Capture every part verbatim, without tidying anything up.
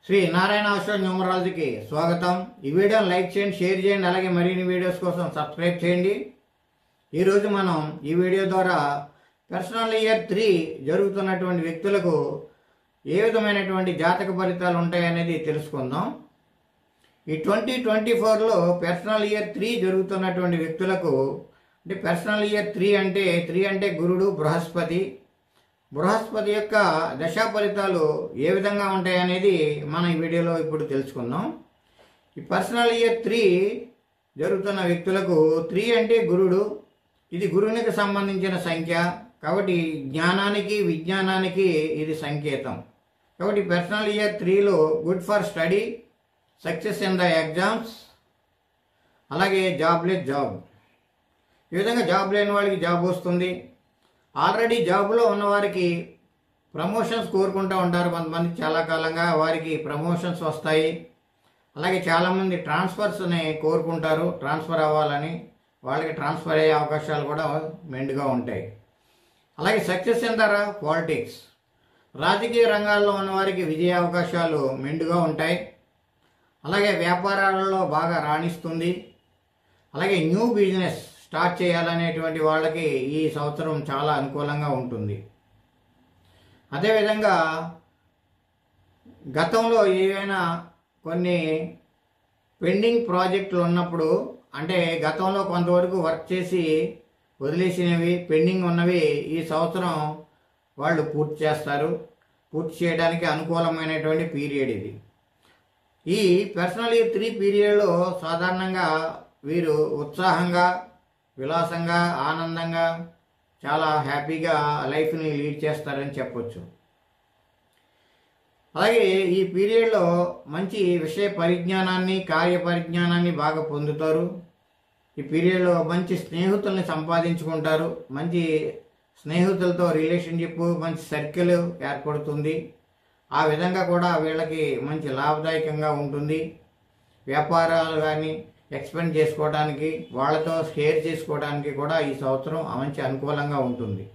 శ్రీ నారాయణ అశోక్ న్యూమరాలజీకి స్వాగతం. ఈ వీడియోని లైక్ చేయండి, షేర్ చేయండి, అలాగే మరిన్ని వీడియోస్ కోసం సబ్స్క్రైబ్ చేయండి. ఈరోజు మనం ఈ వీడియో ద్వారా పర్సనల్ ఇయర్ త్రీ జరుగుతున్నటువంటి వ్యక్తులకు ఏ విధమైనటువంటి జాతక ఫలితాలు ఉంటాయనేది తెలుసుకుందాం. ఈ ట్వంటీ ట్వంటీ ఫోర్లో పర్సనల్ ఇయర్ త్రీ జరుగుతున్నటువంటి వ్యక్తులకు అంటే పర్సనల్ ఇయర్ త్రీ అంటే త్రీ అంటే గురుడు, బృహస్పతి. బృహస్పతి యొక్క దశా ఫలితాలు ఏ విధంగా ఉంటాయనేది మనం ఈ వీడియోలో ఇప్పుడు తెలుసుకుందాం. ఈ పర్సనల్ ఇయర్ త్రీ జరుగుతున్న వ్యక్తులకు త్రీ అంటే గురుడు, ఇది గురువునికి సంబంధించిన సంఖ్య కాబట్టి జ్ఞానానికి, విజ్ఞానానికి ఇది సంకేతం. కాబట్టి పర్సనల్ ఇయర్ త్రీలో good for study, success in the exams, అలాగే జాబ్లెస్ జాబ్. ఈ విధంగా జాబ్ లేని వాళ్ళకి జాబ్ వస్తుంది. ఆల్రెడీ జాబ్లో ఉన్నవారికి ప్రమోషన్స్ కోరుకుంటూ ఉంటారు. కొంతమంది చాలా కాలంగా వారికి ప్రమోషన్స్ వస్తాయి. అలాగే చాలామంది ట్రాన్స్ఫర్స్ని కోరుకుంటారు, ట్రాన్స్ఫర్ అవ్వాలని. వాళ్ళకి ట్రాన్స్ఫర్ అయ్యే అవకాశాలు కూడా మెండుగా ఉంటాయి. అలాగే సక్సెస్ ఇన్ ద పాలిటిక్స్, రాజకీయ రంగాల్లో ఉన్నవారికి విజయ అవకాశాలు మెండుగా ఉంటాయి. అలాగే వ్యాపారాలలో బాగా రాణిస్తుంది. అలాగే న్యూ బిజినెస్ స్టార్ట్ చేయాలనేటువంటి వాళ్ళకి ఈ సంవత్సరం చాలా అనుకూలంగా ఉంటుంది. అదేవిధంగా గతంలో ఏవైనా కొన్ని పెండింగ్ ప్రాజెక్టులు ఉన్నప్పుడు, అంటే గతంలో కొంతవరకు వర్క్ చేసి వదిలేసినవి, పెండింగ్ ఉన్నవి ఈ సంవత్సరం వాళ్ళు పూర్తి చేస్తారు. పూర్తి చేయడానికి అనుకూలమైనటువంటి పీరియడ్ ఇది. ఈ పర్సనల్ ఇయర్ త్రీ పీరియడ్లో సాధారణంగా వీరు ఉత్సాహంగా, విలాసంగా, ఆనందంగా, చాలా హ్యాపీగా లైఫ్ని లీడ్ చేస్తారని చెప్పొచ్చు. అలాగే ఈ పీరియడ్లో మంచి విషయ పరిజ్ఞానాన్ని, కార్య పరిజ్ఞానాన్ని బాగా పొందుతారు. ఈ పీరియడ్లో మంచి స్నేహితుల్ని సంపాదించుకుంటారు. మంచి స్నేహితులతో రిలేషన్షిప్, మంచి సర్కిల్ ఏర్పడుతుంది. ఆ విధంగా కూడా వీళ్ళకి మంచి లాభదాయకంగా ఉంటుంది. వ్యాపారాలు కానీ ఎక్స్పెండ్ చేసుకోవడానికి, వాళ్ళతో షేర్ చేసుకోవడానికి కూడా ఈ సంవత్సరం మంచి అనుకూలంగా ఉంటుంది.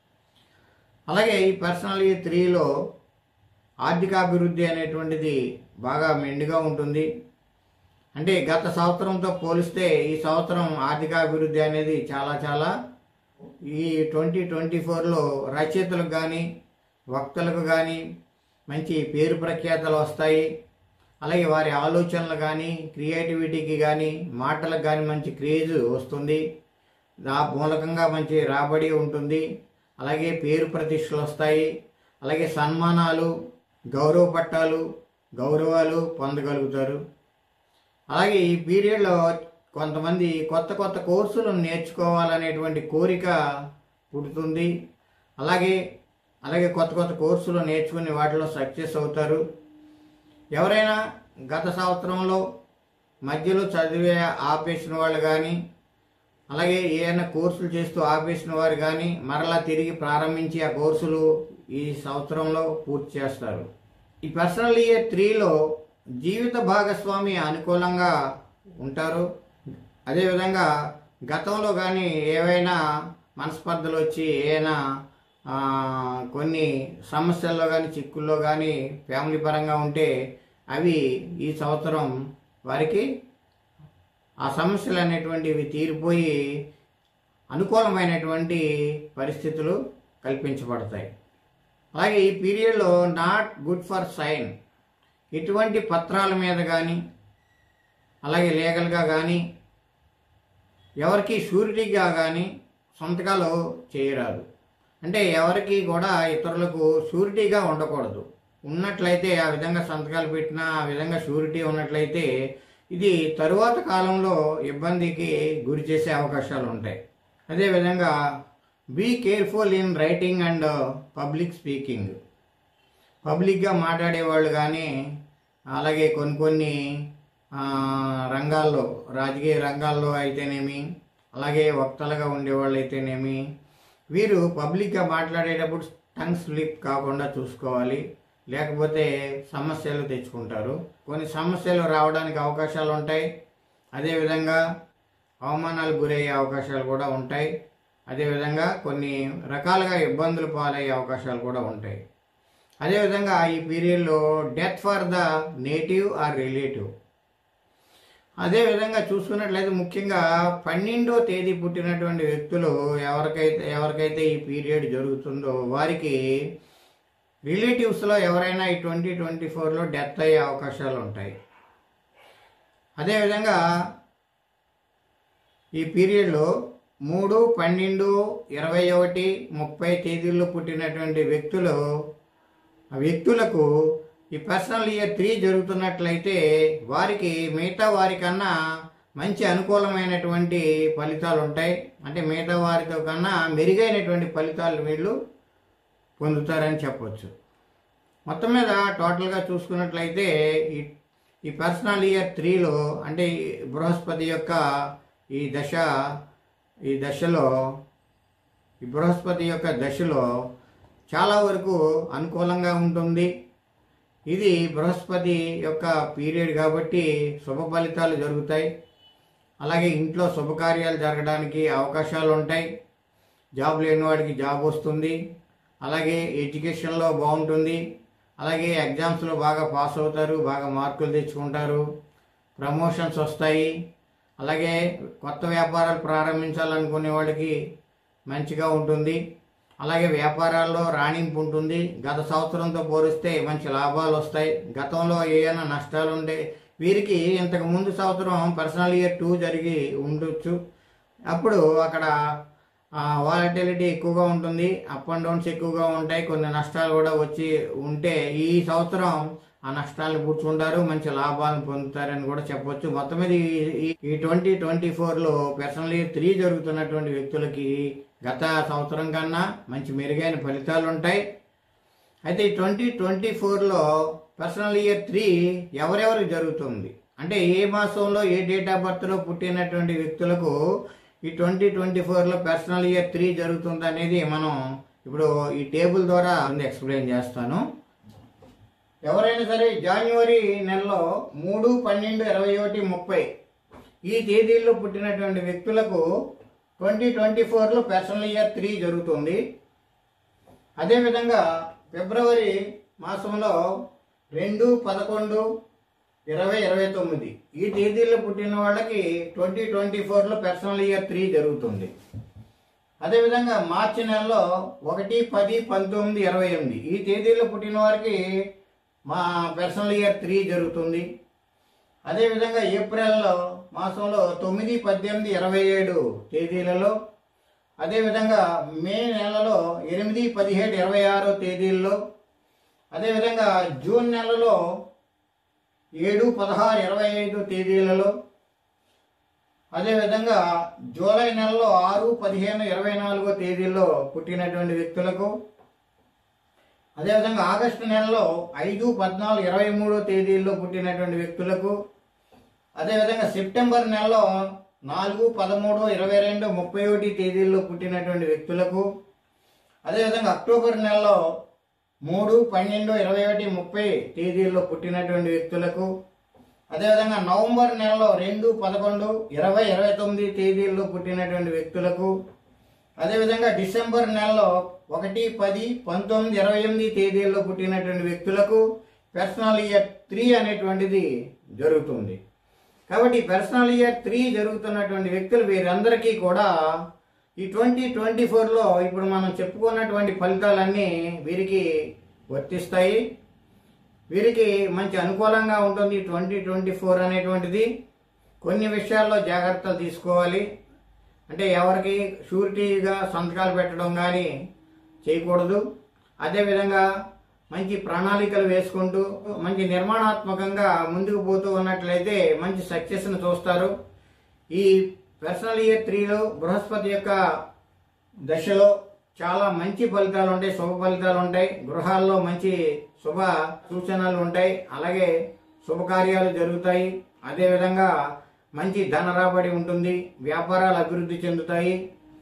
అలాగే ఈ పర్సనల్ ఇయర్ త్రీలో ఆర్థికాభివృద్ధి అనేటువంటిది బాగా మెండుగా ఉంటుంది. అంటే గత సంవత్సరంతో పోలిస్తే ఈ సంవత్సరం ఆర్థికాభివృద్ధి అనేది చాలా చాలా ఈ ట్వంటీ ట్వంటీ ఫోర్లో రచయితలకు కానీ, వక్తలకు కానీ మంచి పేరు ప్రఖ్యాతలు వస్తాయి. అలాగే వారి ఆలోచనలు కానీ, క్రియేటివిటీకి కానీ, మాటలకు కానీ మంచి క్రేజ్ వస్తుంది. దా మూలకంగా మంచి రాబడి ఉంటుంది. అలాగే పేరు ప్రతిష్టలు వస్తాయి. అలాగే సన్మానాలు, గౌరవ పట్టాలు, గౌరవాలు పొందగలుగుతారు. అలాగే ఈ పీరియడ్లో కొంతమంది కొత్త కొత్త కోర్సులు నేర్చుకోవాలనేటువంటి కోరిక పుడుతుంది. అలాగే అలాగే కొత్త కొత్త కోర్సులు నేర్చుకుని వాటిలో సక్సెస్ అవుతారు. ఎవరైనా గత సంవత్సరంలో మధ్యలో చదివే ఆపేసిన వాళ్ళు కానీ, అలాగే ఏదైనా కోర్సులు చేస్తూ ఆపేసిన వారు కానీ మరలా తిరిగి ప్రారంభించి ఆ కోర్సులు ఈ సంవత్సరంలో పూర్తి చేస్తారు. ఈ పర్సనల్ ఇయర్ త్రీలో జీవిత భాగస్వామి అనుకూలంగా ఉంటారు. అదేవిధంగా గతంలో కానీ ఏవైనా మనస్పర్ధలు వచ్చి ఏదైనా కొన్ని సమస్యల్లో కానీ, చిక్కుల్లో కానీ ఫ్యామిలీ పరంగా ఉంటే అవి ఈ సంవత్సరం వారికి ఆ సమస్యలు అనేటువంటివి తీరిపోయి అనుకూలమైనటువంటి పరిస్థితులు కల్పించబడతాయి. అలాగే ఈ పీరియడ్లో నాట్ గుడ్ ఫర్ సైన్, ఎటువంటి పత్రాల మీద కానీ, అలాగే లీగల్గా కానీ, ఎవరికి షూరిటీగా కానీ సంతకాలు చేయరాదు. అంటే ఎవరికి కూడా ఇతరులకు షూరిటీగా ఉండకూడదు. ఉన్నట్లయితే ఆ విధంగా సంతకాలు పెట్టినా, ఆ విధంగా షూరిటీ ఉన్నట్లయితే ఇది తరువాత కాలంలో ఇబ్బందికి గురి చేసే అవకాశాలు ఉంటాయి. అదేవిధంగా be careful in writing and public speaking, పబ్లిక్గా మాట్లాడేవాళ్ళు కానీ, అలాగే కొన్ని కొన్ని రంగాల్లో, రాజకీయ రంగాల్లో అయితేనేమి, అలాగే వక్తలుగా ఉండేవాళ్ళు అయితేనేమి, వీరు పబ్లిక్గా మాట్లాడేటప్పుడు టంగ్ స్లిప్ కాకుండా చూసుకోవాలి. లేకపోతే సమస్యలు తెచ్చుకుంటారు. కొన్ని సమస్యలు రావడానికి అవకాశాలు ఉంటాయి. అదేవిధంగా అవమానాలు గురయ్యే అవకాశాలు కూడా ఉంటాయి. అదేవిధంగా కొన్ని రకాలుగా ఇబ్బందులు పాలయ్యే అవకాశాలు కూడా ఉంటాయి. అదేవిధంగా ఈ పీరియడ్లో death for the native or relative. అదేవిధంగా చూసుకున్నట్లయితే ముఖ్యంగా పన్నెండో తేదీ పుట్టినటువంటి వ్యక్తులు ఎవరికైతే ఎవరికైతే ఈ పీరియడ్ జరుగుతుందో వారికి రిలేటివ్స్లో ఎవరైనా ఈ ట్వంటీ ట్వంటీ ఫోర్లో డెత్ అయ్యే అవకాశాలు ఉంటాయి. అదేవిధంగా ఈ పీరియడ్లో మూడు పన్నెండు ఇరవై ఒకటి ముప్పై తేదీల్లో పుట్టినటువంటి వ్యక్తులు వ్యక్తులకు ఈ పర్సనల్ ఇయర్ త్రీ జరుగుతున్నట్లయితే వారికి మిగతా వారికన్నా మంచి అనుకూలమైనటువంటి ఫలితాలు ఉంటాయి. అంటే మిగతా వారితో కన్నా మెరుగైనటువంటి ఫలితాలు వీళ్ళు పొందుతారని చెప్పవచ్చు. మొత్తం మీద టోటల్గా చూసుకున్నట్లయితే ఈ ఈ పర్సనల్ ఇయర్ త్రీలో అంటే బృహస్పతి యొక్క ఈ దశ ఈ దశలో ఈ బృహస్పతి యొక్క దశలో చాలా వరకు అనుకూలంగా ఉంటుంది. ఇది బృహస్పతి యొక్క పీరియడ్ కాబట్టి శుభ ఫలితాలు జరుగుతాయి. అలాగే ఇంట్లో శుభకార్యాలు జరగడానికి అవకాశాలు ఉంటాయి. జాబ్ లేని వాడికి జాబ్ వస్తుంది. అలాగే ఎడ్యుకేషన్లో బాగుంటుంది. అలాగే ఎగ్జామ్స్లో బాగా పాస్ అవుతారు, బాగా మార్కులు తెచ్చుకుంటారు, ప్రమోషన్స్ వస్తాయి. అలాగే కొత్త వ్యాపారాలు ప్రారంభించాలనుకునే వాళ్ళకి మంచిగా ఉంటుంది. అలాగే వ్యాపారాల్లో రాణింపు ఉంటుంది. గత సంవత్సరంతో పోలిస్తే మంచి లాభాలు వస్తాయి. గతంలో ఏమైనా నష్టాలు ఉండే వీరికి ఇంతకు ముందు సంవత్సరం పర్సనల్ ఇయర్ టూ జరిగి ఉండొచ్చు. అప్పుడు అక్కడ వాలటిలిటీ ఎక్కువగా ఉంటుంది, అప్ అండ్ డౌన్స్ ఎక్కువగా ఉంటాయి, కొన్ని నష్టాలు కూడా వచ్చి ఉంటే ఈ సంవత్సరం ఆ నష్టాలను పూడ్చుకుంటారు, మంచి లాభాలను పొందుతారని కూడా చెప్పొచ్చు. మొత్తం మీద ఈ ట్వంటీ ట్వంటీ ఫోర్లో పర్సనల్ ఇయర్ త్రీ జరుగుతున్నటువంటి వ్యక్తులకి గత సంవత్సరం కన్నా మంచి మెరుగైన ఫలితాలు ఉంటాయి. అయితే ఈ ట్వంటీ ట్వంటీ ఫోర్లో పర్సనల్ ఇయర్ త్రీ ఎవరెవరికి జరుగుతుంది అంటే ఏ మాసంలో ఏ డేట్ ఆఫ్ బర్త్లో పుట్టినటువంటి వ్యక్తులకు ఈ ట్వంటీ ట్వంటీ ఫోర్లో పర్సనల్ ఇయర్ త్రీ జరుగుతుంది అనేది మనం ఇప్పుడు ఈ టేబుల్ ద్వారా ఎక్స్ప్లెయిన్ చేస్తాను. ఎవరైనా సరే జనవరి నెలలో మూడు పన్నెండు ఇరవై ఒకటి ముప్పై ఈ తేదీల్లో పుట్టినటువంటి వ్యక్తులకు ట్వంటీ ట్వంటీ ఫోర్లో పర్సనల్ ఇయర్ త్రీ జరుగుతుంది. అదేవిధంగా ఫిబ్రవరి మాసంలో రెండు పదకొండు ఇరవై ఇరవై తొమ్మిది ఈ తేదీల్లో పుట్టిన వాళ్ళకి ట్వంటీ ట్వంటీ ఫోర్లో పర్సనల్ ఇయర్ త్రీ జరుగుతుంది. అదేవిధంగా మార్చి నెలలో ఒకటి పది పంతొమ్మిది ఇరవై ఎనిమిది ఈ తేదీల్లో పుట్టిన వారికి మా పర్సనల్ ఇయర్ త్రీ జరుగుతుంది. అదేవిధంగా ఏప్రిల్లో మాసంలో తొమ్మిది పద్దెనిమిది ఇరవై ఏడు తేదీలలో, అదేవిధంగా మే నెలలో ఎనిమిది పదిహేడు ఇరవై ఆరో తేదీల్లో, అదేవిధంగా జూన్ నెలలో ఏడు పదహారు ఇరవై ఐదు తేదీలలో, అదేవిధంగా జూలై నెలలో ఆరు పదిహేను ఇరవై నాలుగో తేదీల్లో పుట్టినటువంటి వ్యక్తులకు, అదేవిధంగా ఆగస్టు నెలలో ఐదు పద్నాలుగు ఇరవై మూడో తేదీల్లో పుట్టినటువంటి వ్యక్తులకు, అదేవిధంగా సెప్టెంబర్ నెలలో నాలుగు పదమూడు ఇరవై రెండు ముప్పై ఒకటి తేదీల్లో పుట్టినటువంటి వ్యక్తులకు, అదేవిధంగా అక్టోబర్ నెలలో మూడు పన్నెండు ఇరవై ఒకటి ముప్పై తేదీల్లో పుట్టినటువంటి వ్యక్తులకు, అదేవిధంగా నవంబర్ నెలలో రెండు పదకొండు ఇరవై ఇరవై తొమ్మిది తేదీల్లో పుట్టినటువంటి వ్యక్తులకు, అదేవిధంగా డిసెంబర్ నెలలో ఒకటి పది పంతొమ్మిది ఇరవై ఎనిమిది తేదీల్లో పుట్టినటువంటి వ్యక్తులకు పర్సనల్ ఇయర్ త్రీ అనేటువంటిది జరుగుతుంది. కాబట్టి పర్సనల్ ఇయర్ త్రీ జరుగుతున్నటువంటి వ్యక్తులు వీరందరికీ కూడా ఈ ట్వంటీ ట్వంటీ ఫోర్లో ఇప్పుడు మనం చెప్పుకున్నటువంటి ఫలితాలన్నీ వీరికి వర్తిస్తాయి. వీరికి మంచి అనుకూలంగా ఉంటుంది ట్వంటీ ట్వంటీ ఫోర్ అనేటువంటిది. కొన్ని విషయాల్లో జాగ్రత్తలు తీసుకోవాలి. అంటే ఎవరికి షూరిటీగా సంతకాలు పెట్టడం కానీ చేయకూడదు. అదేవిధంగా మంచి ప్రణాళికలు వేసుకుంటూ మంచి నిర్మాణాత్మకంగా ముందుకు పోతూ ఉన్నట్లయితే మంచి సక్సెస్ను చూస్తారు. ఈ పర్సనల్ ఇయర్ త్రీలో బృహస్పతి యొక్క దశలో చాలా మంచి ఫలితాలు ఉంటాయి, శుభ ఫలితాలు ఉంటాయి. గృహాల్లో మంచి శుభ సూచనలు ఉంటాయి, అలాగే శుభకార్యాలు జరుగుతాయి. అదేవిధంగా మంచి ధన రాబడి ఉంటుంది, వ్యాపారాలు అభివృద్ధి చెందుతాయి.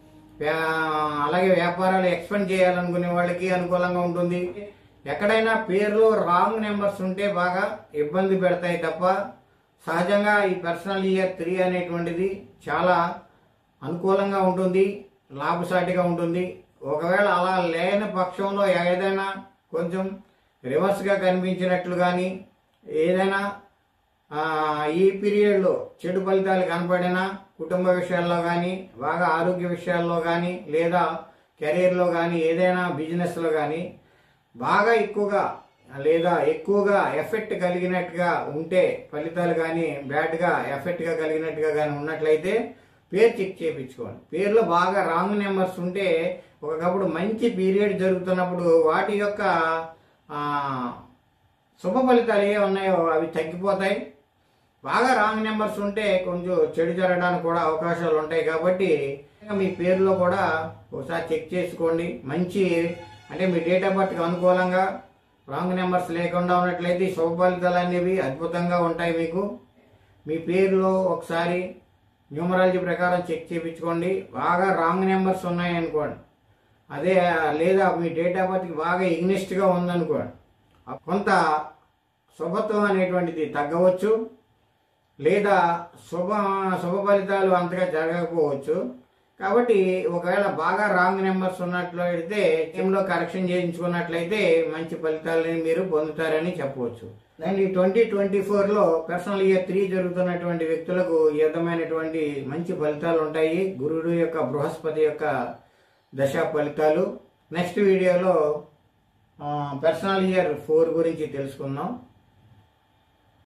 అలాగే వ్యాపారాలు ఎక్స్పెండ్ చేయాలనుకునే వాళ్ళకి అనుకూలంగా ఉంటుంది. ఎక్కడైనా పేర్లు రాంగ్ నెంబర్స్ ఉంటే బాగా ఇబ్బంది పెడతాయి తప్ప సహజంగా ఈ పర్సనల్ ఇయర్ త్రీ అనేటువంటిది చాలా అనుకూలంగా ఉంటుంది, లాభసాటిగా ఉంటుంది. ఒకవేళ అలా లేని పక్షంలో ఏదైనా కొంచెం రివర్స్గా కనిపించినట్లు కానీ ఏదైనా ఈ పీరియడ్లో చెడు ఫలితాలు కనపడినా కుటుంబ విషయాల్లో కానీ బాగా ఆరోగ్య విషయాల్లో కానీ లేదా కెరీర్లో కానీ ఏదైనా బిజినెస్లో కానీ బాగా ఎక్కువగా లేదా ఎక్కువగా ఎఫెక్ట్ కలిగినట్టుగా ఉంటే ఫలితాలు కానీ బ్యాడ్గా ఎఫెక్ట్గా కలిగినట్టుగా కానీ ఉన్నట్లయితే పేరు చెక్ చేయించుకోండి. పేరులో బాగా రాంగ్ నెంబర్స్ ఉంటే ఒకప్పుడు మంచి పీరియడ్ జరుగుతున్నప్పుడు వాటి యొక్క శుభ ఫలితాలు ఏ ఉన్నాయో అవి తగ్గిపోతాయి. బాగా రాంగ్ నెంబర్స్ ఉంటే కొంచెం చెడు జరగడానికి కూడా అవకాశాలు ఉంటాయి. కాబట్టి మీ పేరులో కూడా ఒకసారి చెక్ చేసుకోండి. మంచి అంటే మీ డేట్ ఆఫ్ బర్త్కి అనుకూలంగా రాంగ్ నెంబర్స్ లేకుండా ఉన్నట్లయితే శుభ ఫలితాలు అనేవి అద్భుతంగా ఉంటాయి. మీకు మీ పేరులో ఒకసారి న్యూమరాలజీ ప్రకారం చెక్ చేయించుకోండి. బాగా రాంగ్ నెంబర్స్ ఉన్నాయనుకోండి, అదే లేదా మీ డేట్ ఆఫ్ బర్త్కి బాగా ఎగ్నెస్ట్గా ఉందనుకోండి, కొంత శుభత్వం అనేటువంటిది తగ్గవచ్చు లేదా శుభ శుభ ఫలితాలు అంతగా జరగకపోవచ్చు. కాబట్టి ఒకవేళ బాగా రాంగ్ నెంబర్స్ ఉన్నట్లయితే టైంలో కరెక్షన్ చేయించుకున్నట్లయితే మంచి ఫలితాలని మీరు పొందుతారని చెప్పవచ్చు. అండ్ ఈ ట్వంటీ ట్వంటీ ఫోర్లో పర్సనల్ ఇయర్ త్రీ జరుగుతున్నటువంటి వ్యక్తులకు ఈ విధమైనటువంటి మంచి ఫలితాలు ఉంటాయి. గురుడు యొక్క బృహస్పతి యొక్క దశా ఫలితాలు. నెక్స్ట్ వీడియోలో పర్సనల్ ఇయర్ ఫోర్ గురించి తెలుసుకుందాం.